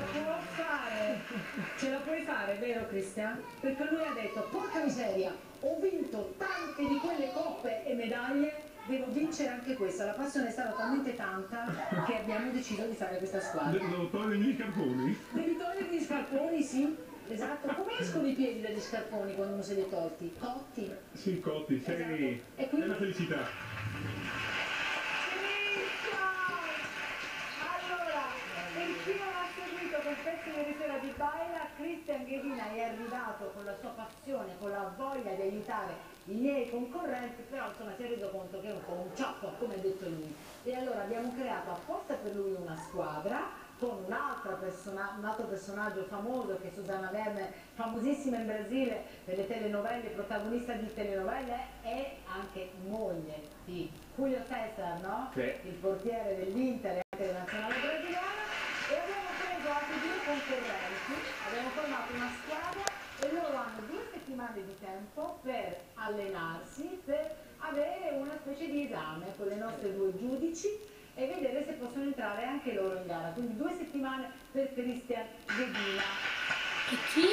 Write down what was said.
può fare, ce la puoi fare, vero Cristian? Perché lui ha detto, porca miseria, ho vinto tante di quelle coppe e medaglie, devo vincere anche questa. La passione è stata talmente tanta che abbiamo deciso di fare questa squadra. Devo togliere gli scarponi? Devi togliere gli scarponi, sì. Esatto, come escono i piedi dagli scarponi quando non se li tolti? Cotti. Sì, cotti, sei... Esatto. E quindi... è una felicità. Allora, per chi non ha seguito quel pezzo ieri sera di Baila, Cristian Ghedina è arrivato con la sua passione, con la voglia di aiutare i miei concorrenti, però insomma si è reso conto che è un po' un cioppo, come ha detto lui. E allora abbiamo creato apposta per lui una squadra con un altro personaggio famoso che è Susanna Werner, famosissima in Brasile per le telenovelle, protagonista di telenovelle e anche moglie di Julio César, no? Sì. Il portiere dell'Inter e anche della nazionale brasiliana, e abbiamo preso anche due concorrenti, abbiamo formato una squadra e loro hanno 2 settimane di tempo per allenarsi, per avere una specie di esame con le nostre 2 giudici e vedere se possono entrare anche loro in gara. Quindi 2 settimane per Cristian Ghedina. E chi?